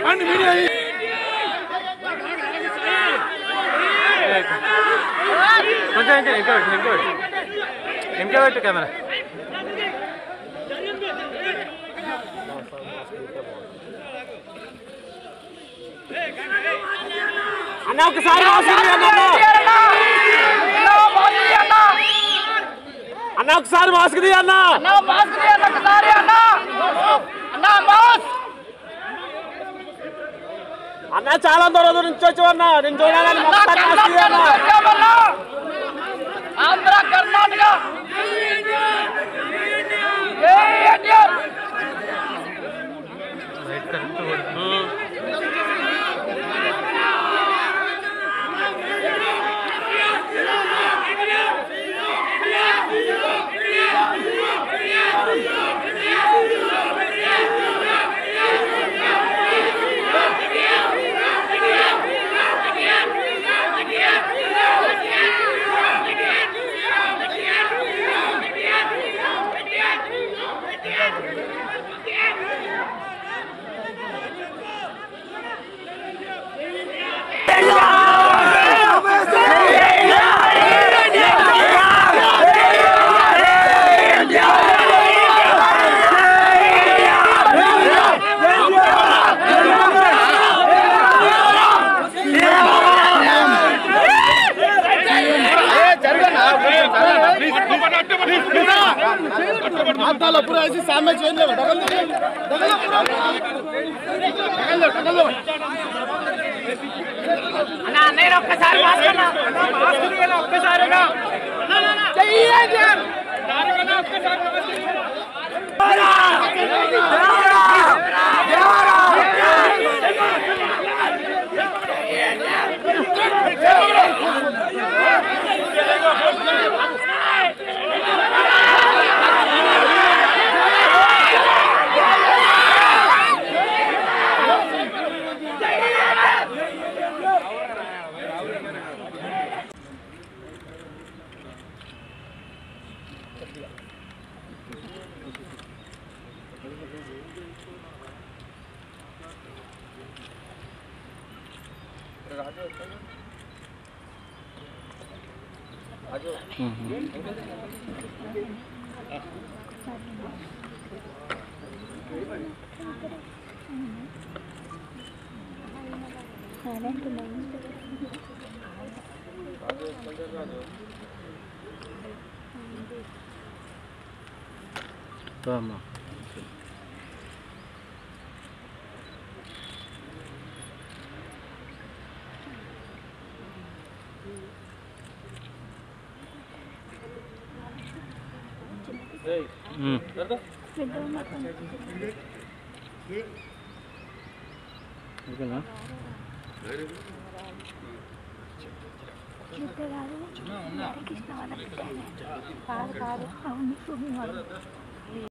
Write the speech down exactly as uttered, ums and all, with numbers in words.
కొంచెం ఇంకా ఇంకా ఇంకా ఇంకా పెట్టు కెమెరా. అన్న ఒకసారి అన్న ఒకసారి మాస్క్ తీ అన్న అన్న చాలా దూరం నుంచి వచ్చావు అన్న నేను చూడాలని ఆంధ్ర కర్ణాటక पूरा ऐसी सामने चेंज है डगल डगल అన్నా నేను ఒక్కసారి మాస్క్ అన్నా మాస్క్ తీయనా ఒక్కసారిగా చెయ్యే జాన్ దారికన్నా ఒక్కసారి నమస్తే Toma. Hmm. ఓకేనా కాదు కాదు అవును